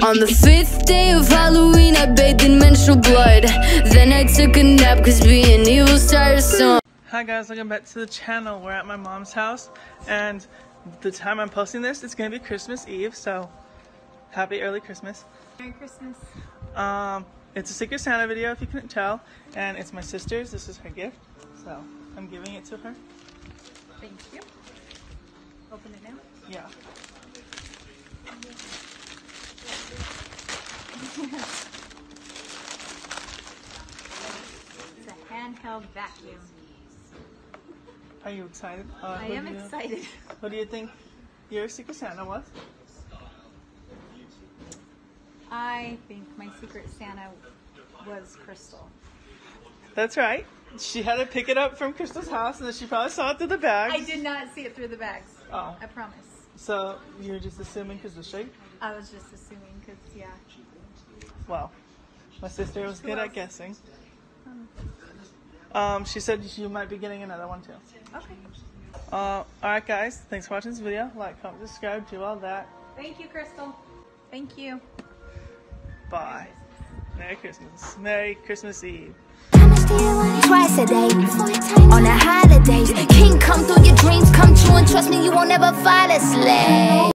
On the 5th day of Halloween, I bathed in menstrual blood. Then I took a nap, cause being evil started so. Hi guys, welcome back to the channel. We're at my mom's house, and the time I'm posting this, it's gonna be Christmas Eve, so happy early Christmas. Merry Christmas. It's a Secret Santa video if you couldn't tell, and it's my sister's. This is her gift, so I'm giving it to her. Thank you. Open it now? Yeah. It's a handheld vacuum. Are you excited? I am excited. What do you think your Secret Santa was? I think my Secret Santa was Crystal. That's right. She had to pick it up from Crystal's house, and then she probably saw it through the bags. I did not see it through the bags. Oh. I promise. So you were just assuming because of the shape? I was just assuming because, yeah. Well, my sister was good at guessing. She said you might be getting another one too. Okay. Alright guys, thanks for watching this video. Like, comment, subscribe, do all that. Thank you, Crystal. Thank you. Bye. Merry Christmas. Merry Christmas Eve. Twice a day, on the holidays, king come through your dreams, come true, and trust me, you won't ever fall asleep.